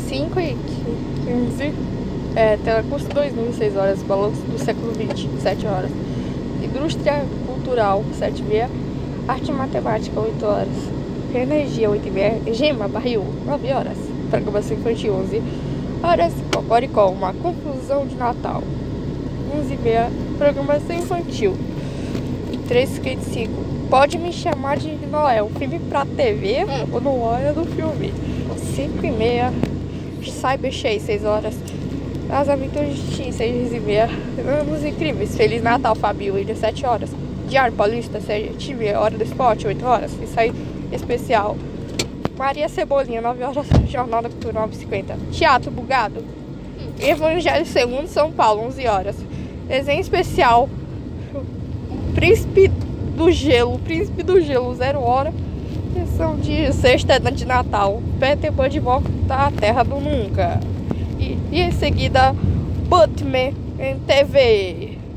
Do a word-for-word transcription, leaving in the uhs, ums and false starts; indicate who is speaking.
Speaker 1: cinco e quinze. É, telecurso dois mil, seis horas. Balanço do século vinte, sete horas. Indústria cultural, sete e meia. Arte e matemática, oito horas. Energia, oito e meia. Gema, barril, nove horas. Programação infantil, onze horas. Cocoricó, uma confusão de Natal, onze e meia. Programação infantil. três e cinquenta e cinco. Pode me chamar de Noel. Filme pra T V ou no hora do filme. cinco e meia. Cyber Chase, seis horas. As Aventuras de Tim, seis e meia. Anos Incríveis, Feliz Natal, Fabio, William, sete horas. Diário Paulista, sete e meia. Hora do Esporte, oito horas. Isso aí, especial. Maria Cebolinha, nove horas. Jornal da Cultura, nove e cinquenta. Teatro Bugado. Evangelho segundo São Paulo, onze horas. Desenho especial. Príncipe do Gelo, Príncipe do Gelo, zero hora. Sessão de sexta de Natal. Peter Pan de volta à Terra do Nunca. E, e em seguida, Batman em T V.